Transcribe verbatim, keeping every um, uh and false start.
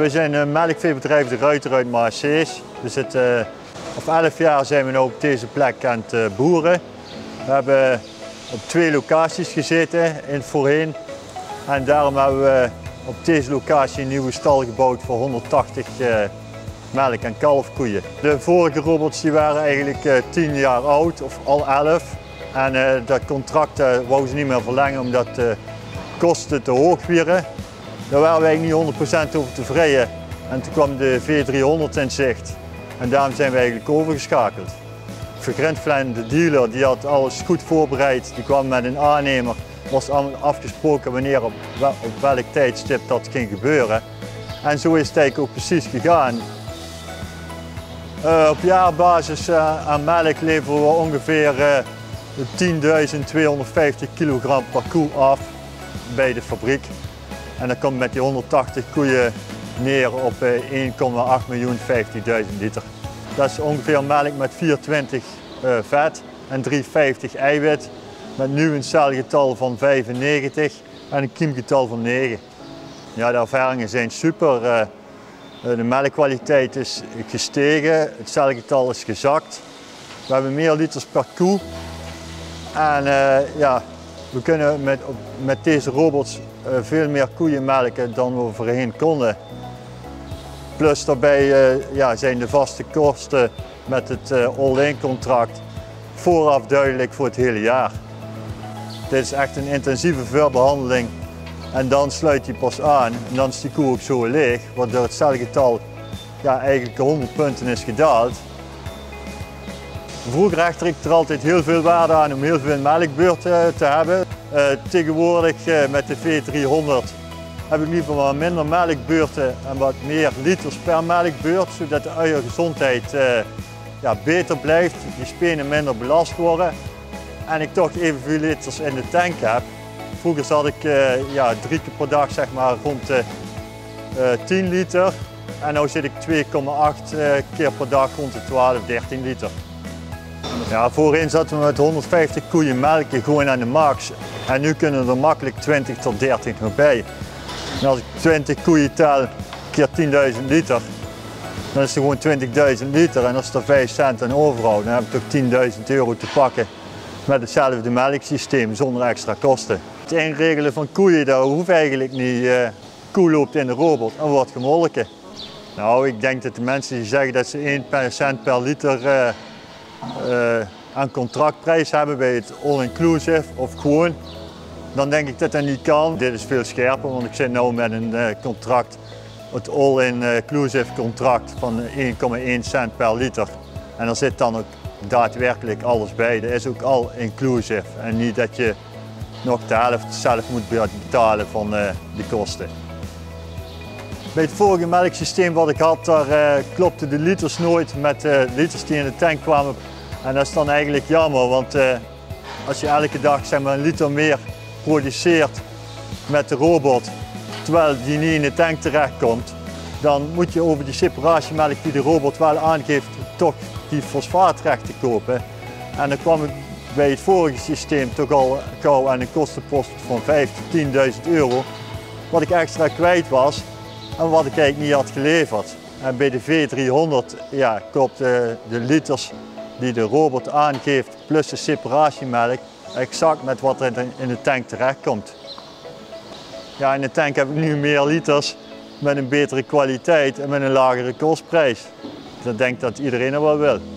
we zijn een melkveebedrijf De Ruiter uit Maassees. We zitten, of elf jaar zijn we nu op deze plek aan het boeren. We hebben op twee locaties gezeten in het voorheen. En daarom hebben we op deze locatie een nieuwe stal gebouwd voor honderdtachtig uh, melk- en kalfkoeien. De vorige robots die waren eigenlijk uh, tien jaar oud, of al elf. En uh, dat contract uh, wouden ze niet meer verlengen omdat de kosten te hoog waren. Daar waren we eigenlijk niet honderd procent over tevreden. En toen kwam de V driehonderd in zicht. En daarom zijn we eigenlijk overgeschakeld. Vergrindvlein, de dealer, die had alles goed voorbereid. Die kwam met een aannemer. Was allemaal afgesproken wanneer op, wel, op welk tijdstip dat ging gebeuren. En zo is het eigenlijk ook precies gegaan. Uh, op jaarbasis uh, aan melk leveren we ongeveer uh, tienduizend tweehonderdvijftig kilogram per koe af bij de fabriek. En dat komt met die honderdtachtig koeien neer op uh, één komma acht miljoen vijftigduizend liter. Dat is ongeveer melk met vier komma twintig uh, vet en drie komma vijftig eiwit. Met nu een celgetal van vijfennegentig en een kiemgetal van negen. Ja, de ervaringen zijn super. Uh, de melkkwaliteit is gestegen, het celgetal is gezakt. We hebben meer liters per koe. En uh, ja, we kunnen met, met deze robots uh, veel meer koeien melken dan we voorheen konden. Plus daarbij uh, ja, zijn de vaste kosten met het uh, all-in contract vooraf duidelijk voor het hele jaar. Dit is echt een intensieve voorbehandeling en dan sluit hij pas aan en dan is die koe ook zo leeg, waardoor het celgetal ja, eigenlijk honderd punten is gedaald. Vroeger hechtte ik er altijd heel veel waarde aan om heel veel melkbeurten te hebben. Uh, tegenwoordig uh, met de V driehonderd heb ik liever wat minder melkbeurten en wat meer liters per melkbeurt, zodat de uiergezondheid uh, ja, beter blijft, die spenen minder belast worden. En ik toch evenveel liters in de tank heb. Vroeger zat ik uh, ja, drie keer per dag zeg maar, rond de uh, tien liter. En nu zit ik twee komma acht uh, keer per dag rond de twaalf, dertien liter. Ja, voorheen zaten we met honderdvijftig koeien melken gewoon aan de max. En nu kunnen er makkelijk twintig tot dertig nog bij. En als ik twintig koeien tel keer tienduizend liter, dan is het gewoon twintigduizend liter. En als er vijf cent aan overhoudt, dan heb ik toch tienduizend euro te pakken. Met hetzelfde melksysteem zonder extra kosten. Het inregelen van koeien, dat hoeft eigenlijk niet. Uh, koe loopt in de robot en wordt gemolken. Nou, ik denk dat de mensen die zeggen dat ze één cent per liter uh, uh, aan contractprijs hebben bij het all-inclusive of gewoon, dan denk ik dat dat niet kan. Dit is veel scherper, want ik zit nu met een uh, contract, het all-inclusive contract van één komma één cent per liter. En daar zit dan ook daadwerkelijk alles bij. Dat is ook al inclusive en niet dat je nog de helft zelf moet betalen van uh, de kosten. Bij het vorige melksysteem wat ik had, daar uh, klopten de liters nooit met de uh, liters die in de tank kwamen. En dat is dan eigenlijk jammer, want uh, als je elke dag zeg maar, een liter meer produceert met de robot, terwijl die niet in de tank terechtkomt, dan moet je over die separatiemelk die de robot wel aangeeft, toch die fosfaatrechten kopen. En dan kwam ik bij het vorige systeem toch al gauw aan een kostenpost van vijftienduizend tot tienduizend euro, wat ik extra kwijt was en wat ik eigenlijk niet had geleverd. En bij de V driehonderd ja, koopt de, de liters die de robot aangeeft plus de separatiemelk exact met wat er in de tank terechtkomt. Ja, in de tank heb ik nu meer liters met een betere kwaliteit en met een lagere kostprijs. Ik denk dat iedereen er wel wil.